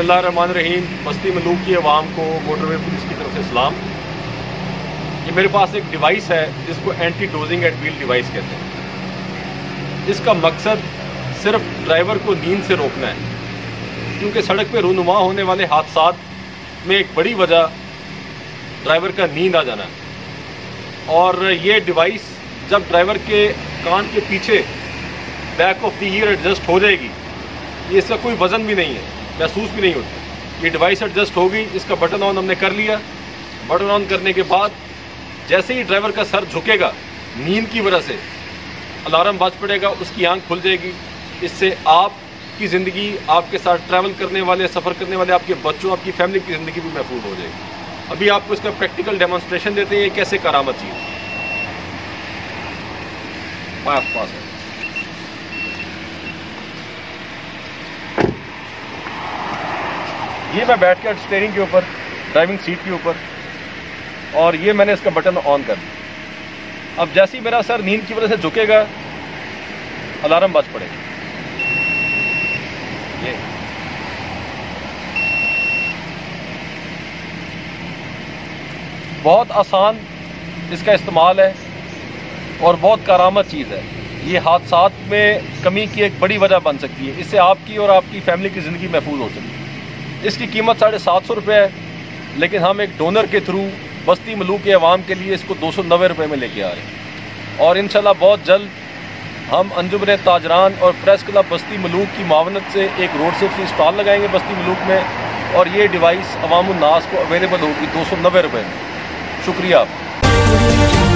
बिस्मिल्लाहिर्रहमानिर्रहीम। बस्ती मलूक की आवाम को मोटरवे पुलिस की तरफ से सलाम। ये मेरे पास एक डिवाइस है जिसको anti dozing at wheel device कहते हैं। इसका मकसद सिर्फ ड्राइवर को नींद से रोकना है, क्योंकि सड़क पे रूनुमा होने वाले हादसात में एक बड़ी वजह ड्राइवर का नींद आ जाना है। और ये डिवाइस जब ड्राइवर के कान के पीछे back of the ear adjust हो जाएगी, ये इसका कोई वज़न भी नहीं है, महसूस भी नहीं होती। ये डिवाइस एडजस्ट होगी, इसका बटन ऑन हमने कर लिया। बटन ऑन करने के बाद जैसे ही ड्राइवर का सर झुकेगा, नींद की वजह से अलार्म बज पड़ेगा, उसकी आंख खुल जाएगी। इससे आपकी ज़िंदगी, आपके साथ ट्रैवल करने वाले, सफ़र करने वाले आपके बच्चों, आपकी फैमिली की ज़िंदगी भी महफूज हो जाएगी। अभी आपको इसका प्रैक्टिकल डेमोन्स्ट्रेशन देते हैं, ये कैसे करामत चीज़ है। पास है। ये मैं बैठ कर स्टीयरिंग के ऊपर, ड्राइविंग सीट के ऊपर, और ये मैंने इसका बटन ऑन कर दिया। अब जैसे ही मेरा सर नींद की वजह से झुकेगा, अलार्म बज पड़ेगा। ये बहुत आसान इसका इस्तेमाल है और बहुत करामत चीज़ है। ये हादसात में कमी की एक बड़ी वजह बन सकती है। इससे आपकी और आपकी फैमिली की ज़िंदगी महफूज हो सकती है। इसकी कीमत 750 रुपये है, लेकिन हम एक डोनर के थ्रू बस्ती मलूक के अवाम के लिए इसको 290 रुपये में लेके आ रहे हैं। और इंशाल्लाह बहुत जल्द हम अंजुमन ताजरान और प्रेस क्लब बस्ती मलूक की मावनत से एक रोड सेफ्टी स्टॉल लगाएंगे बस्ती मलूक में, और ये डिवाइस अवामुन्नास को अवेलेबल होगी 290 रुपये में। शुक्रिया।